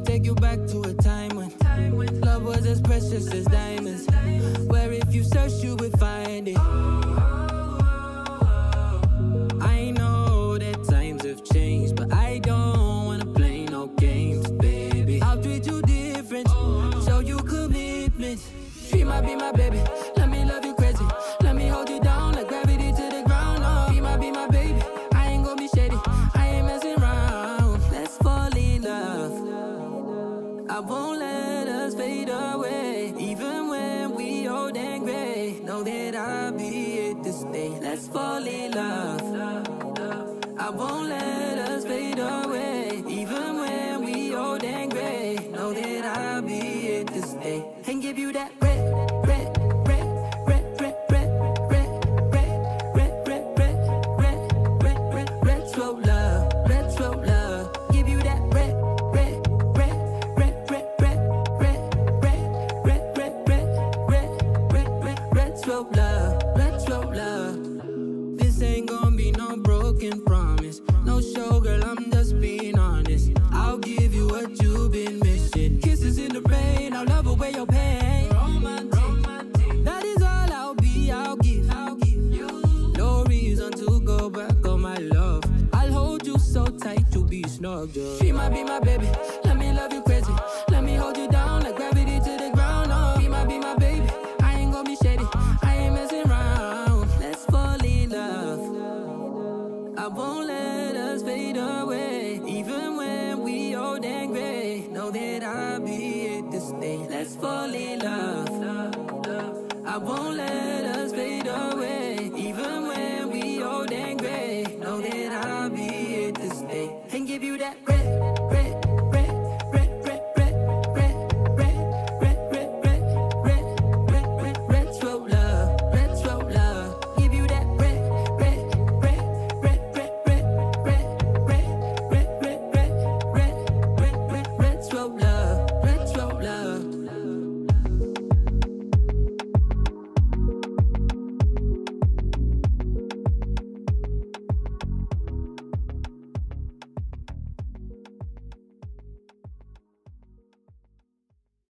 take you back to a time when love was as precious as diamonds, where if you search you would find it. I know that times have changed, but I don't wanna play no games, baby. I'll treat you different, show you commitment. She might be my baby, let me love you crazy. Let me hold you down like gravity to the ground. Oh, be my baby, I ain't gonna be shady, I ain't messing around. Let's fall in love, I won't let us fade away. Even when we old and gray, know that I'll be here to stay. Let's fall in love, I won't let us fade away. Even when we old and gray, know that I'll be here to stay. And give you that red, red, red, red, red, red, red, red, red, red, red, red, red, red, retro love, retro love. Give you that red, red, red, red, red, red, red, red, red, red, red, red, red, red, retro love, retro love. This ain't gonna be no broken promise, no show, girl, I'm just being honest. I'll give you what you've been missing. Kisses in the rain, I'll love away your pain. Romantic, that is all I'll be, I'll give you. No reason to go back on my love. I'll hold you so tight to be snug, girl. She might be my baby, let me love you crazy. Let me hold you down like gravity to the ground. Oh, be my baby, I ain't gonna be shady, I ain't messing around. Let's fall in love, I won't let us fade away. Even when we old and gray, know that I'll be here to stay. Let's fall in love, I won't let us